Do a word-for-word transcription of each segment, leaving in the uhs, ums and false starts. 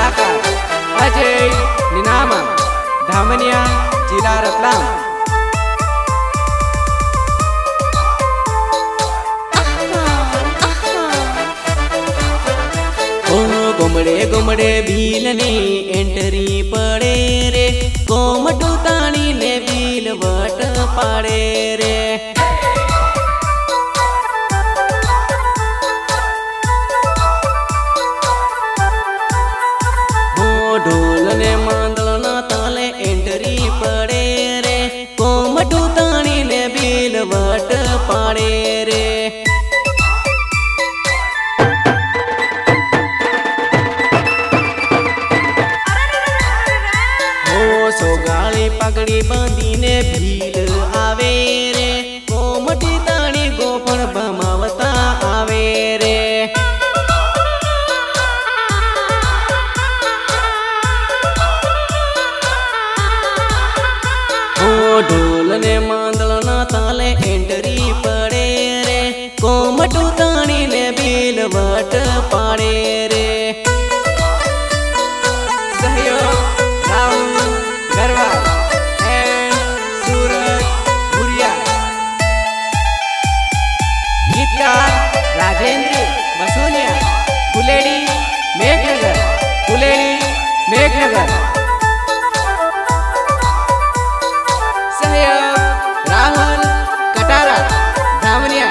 कलाकार अजय निनामा, धामनिया, जिला रतलाम। गुमड़े गुमड़े भील ने एंट्री पड़े रे, कोमटू ताणी ने भील वट पाड़े रे। हो ढोल ने मांदल ना ताले एंट्री पड़े रे, कोमटू ताणी ने भील वट पाड़े रे। सोगाली पगड़ी बांधी ने भील आवे रे, कोमटी ताणी गोपण भमावता आवे रे। ओ ढोल ने मांदल ना ताले एंट्री पड़े रे, कोमटू ताणी ने भील वट पाड़े रे। राजेंद्र बसोनिया, कुलेड़ी मेघनगर, कुलेड़ी मेघनगर। सहयोग राहुल कटारा, धामनिया।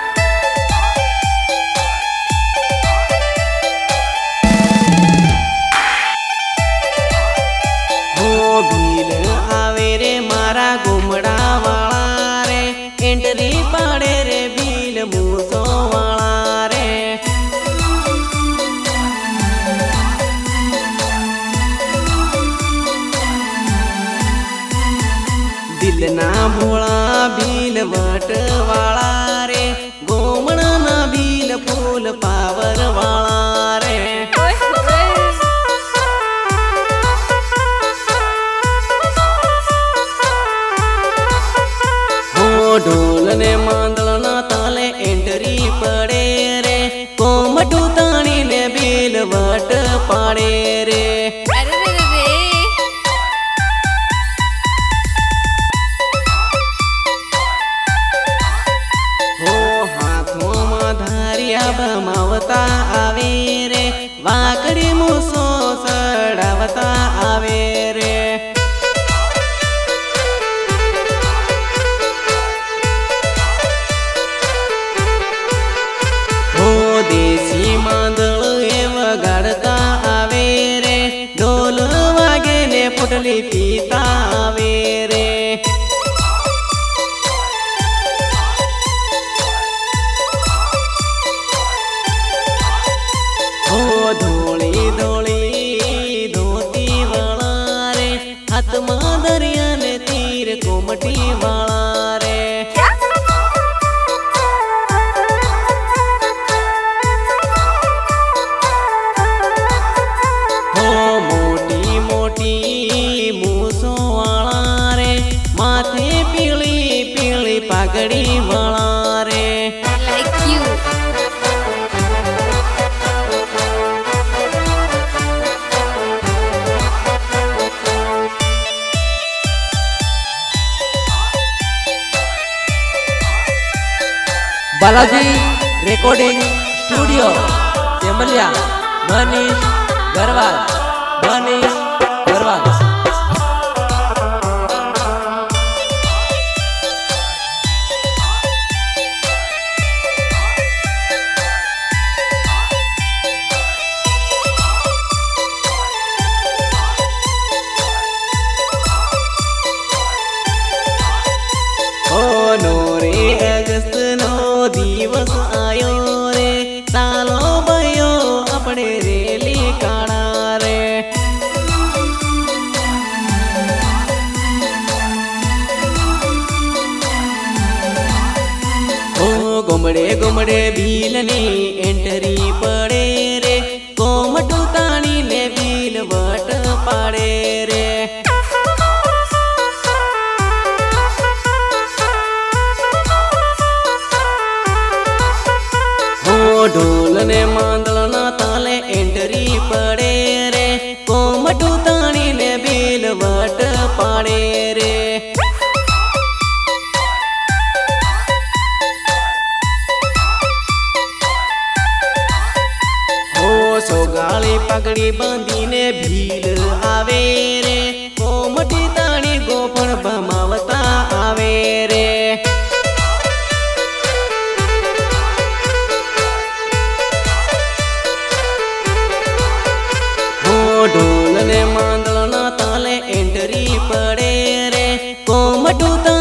हो भील आवे रे मारा गुमड़ा वाला रे, एंट्री पाड़े रे भील मूसो वाला रे। दिल ना भोला भील वट वाला रे, गोमड़ा ना भील फूल पावर वाला रे। हो ढोल ने मांदल ना ताले एंट्री पड़े रे, कोमटू ताणी ने भील वट पाड़े रे। हो हाथों में धारिया भमावता आवे रे, वाकड़ी मूसो सड़ावता आवे रे। देसी मांदल एव गाड़ता आवे रे, ढोल वागे ने पुटली पीता आवे रे। हो धोली धोली धोती वाला रे, हाथ में दरिया ने तीर कोमटी वाला रे। माथे पीली पीली पगड़ी वाला रे। Like you. Balaji recording studio Semliya, Manish Garwal, Manish Garwal. नोरे अगस्त नो दिवस आयो रे, सालो भयो अपने रेली काड़ा रे। ओ गुमड़े गुमड़े भील ने एंट्री पड़े रे, कोमटू ताणी ने भील वट पाड़े रे। ढोल ने मांदल ना ताले एंट्री पड़े रे, कोमटू ताणी ने भील वट पाड़े रे। सोगाली पगड़ी बांधी ने भील आवे रे। कोमटी ताणी गोपण भमावता आवे रे। हो ढोल ने मांदल ना ताले एंट्री पड़े रे। कोमटू